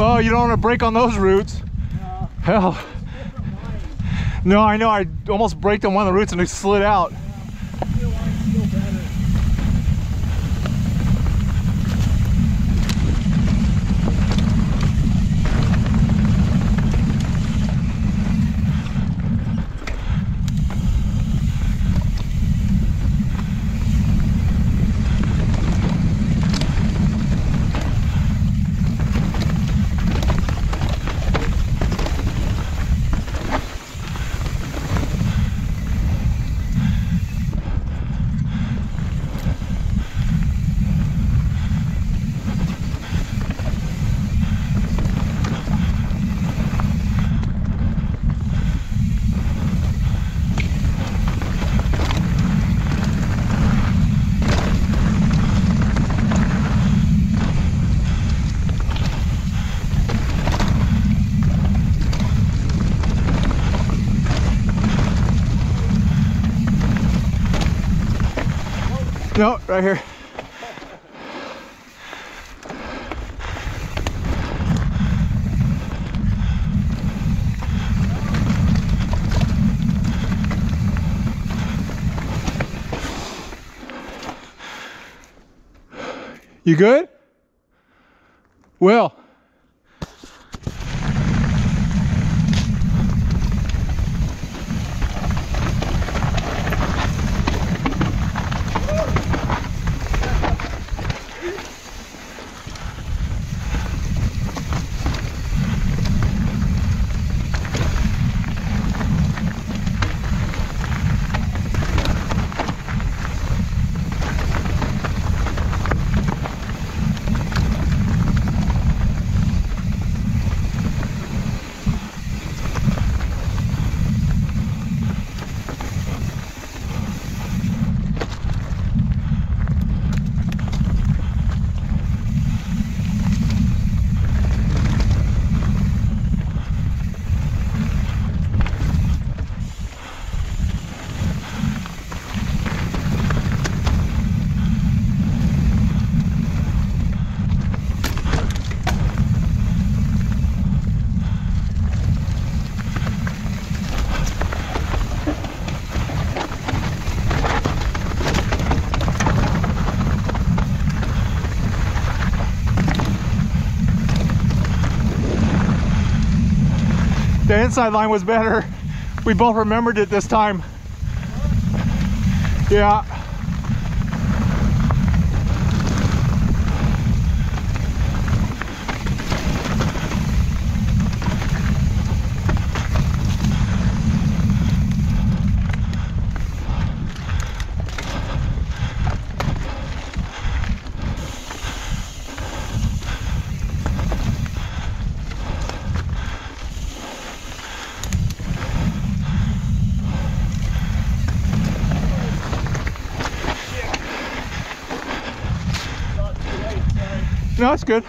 Oh, you don't want to brake on those routes. No. Hell. No, I know. I almost braked on one of the routes and it slid out. Your line's still better. No, right here. You good? Will. The inside line was better. We both remembered it this time. Yeah. No, it's good.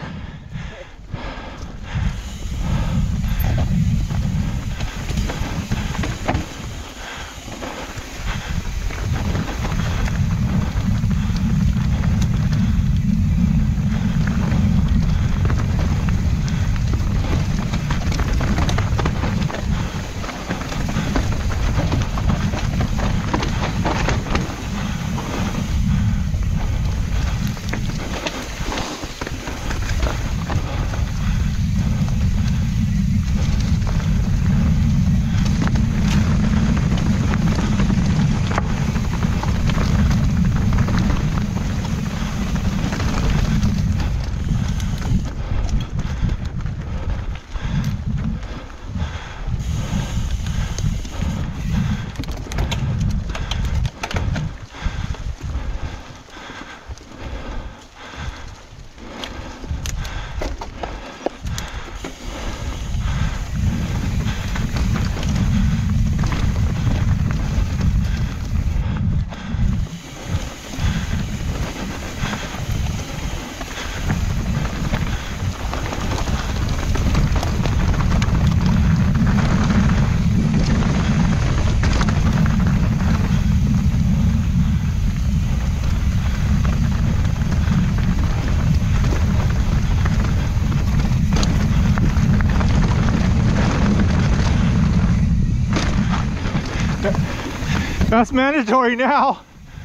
That's mandatory now.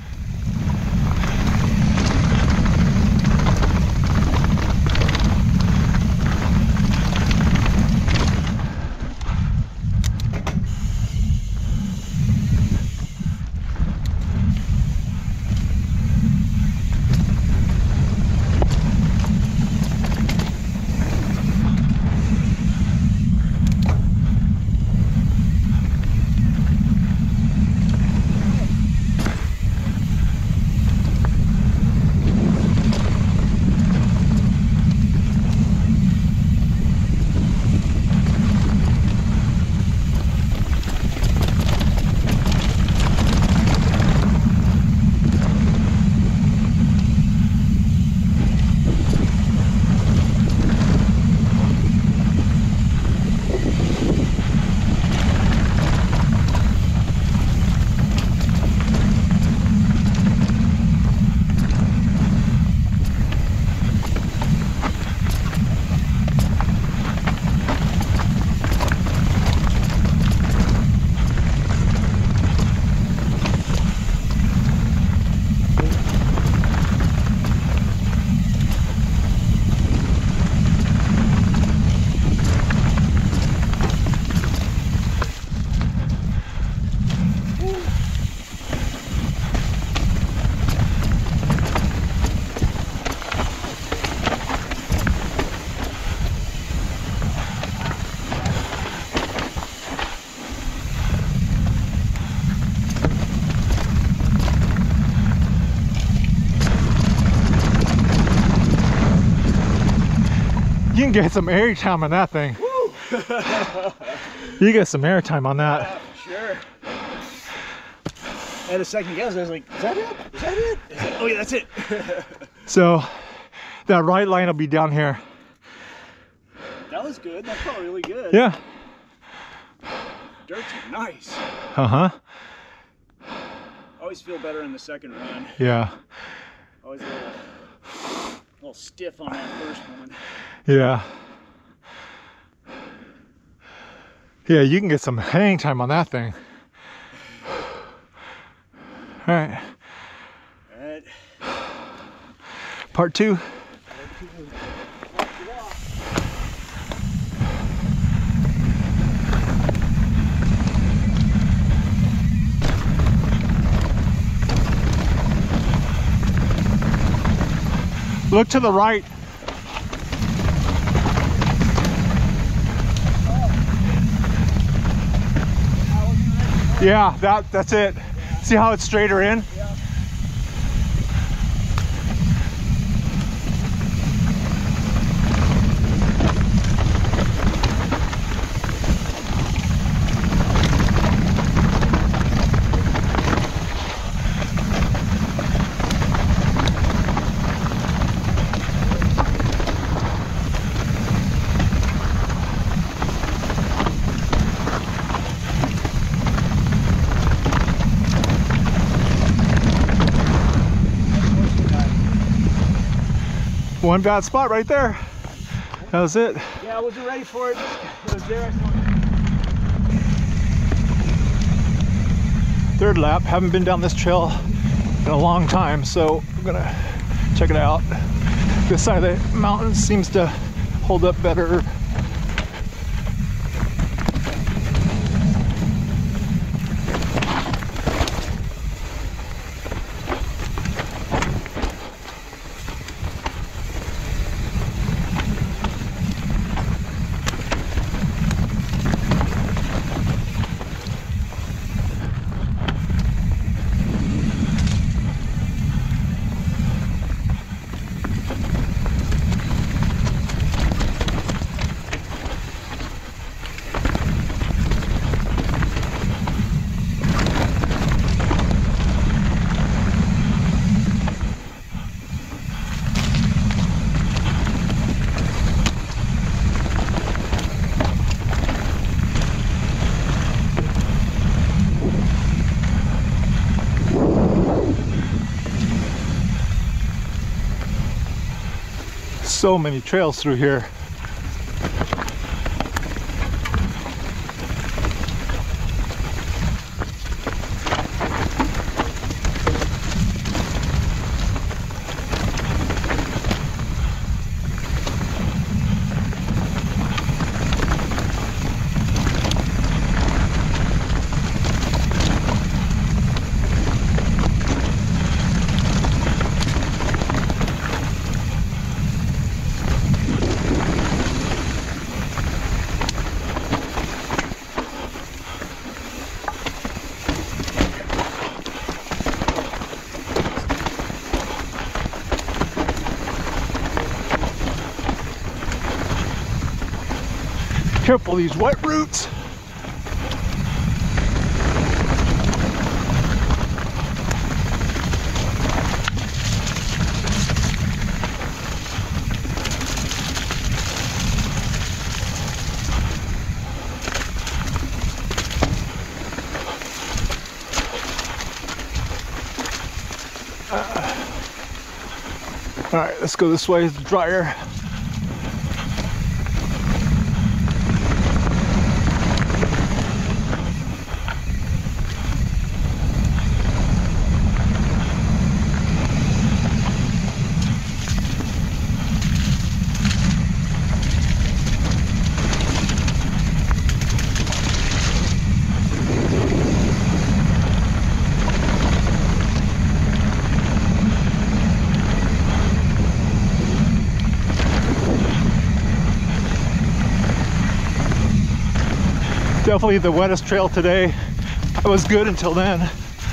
You can get some air time on that thing. Woo! You get some air time on that. Sure. I had a second guess. I was like, is that it? Is that it? Oh yeah, that's it. So that right line will be down here. That was good. That felt really good. Yeah. Dirt's nice. Uh-huh. Always feel better in the second run. Yeah. Always a little stiff on that first one. Yeah. Yeah, you can get some hang time on that thing. All right. All right. Part two. Look to the right. Yeah, that's it. See how it's straighter in? Yeah. One bad spot right there. That was it. Yeah, I wasn't ready for it. It was there. Third lap. Haven't been down this trail in a long time, so I'm gonna check it out. This side of the mountain seems to hold up better. So many trails through here. Careful these wet roots. All right, let's go this way. It's drier. Definitely the wettest trail today. I was good until then.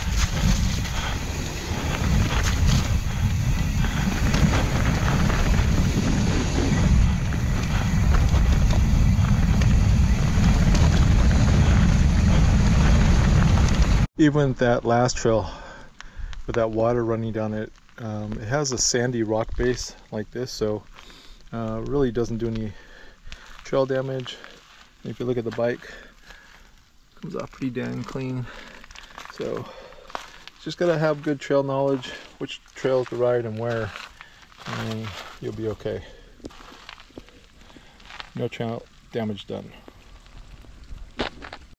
Even that last trail with that water running down it, it has a sandy rock base like this, so really doesn't do any trail damage. If you look at the bike, comes off pretty dang clean. So just gotta have good trail knowledge, which trails to ride and where, and you'll be okay. No trail damage done.